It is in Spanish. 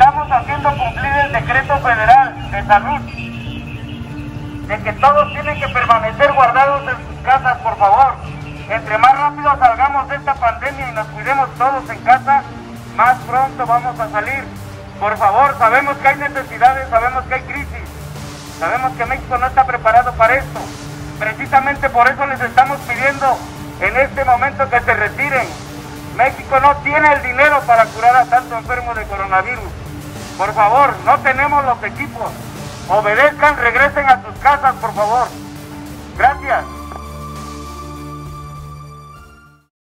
estamos haciendo cumplir el decreto federal de salud, de que todos tienen que permanecer guardados en sus casas, por favor. Entre más rápido salgamos de esta pandemia y nos cuidemos todos en casa, más pronto vamos a salir. Por favor, sabemos que hay necesidades, sabemos que hay crisis, sabemos que México no está preparado para esto. Precisamente por eso les estamos pidiendo en este momento que se retiren. México no tiene el dinero para curar a tanto enfermo de coronavirus. Por favor, no tenemos los equipos. Obedezcan, regresen a sus casas, por favor. Gracias.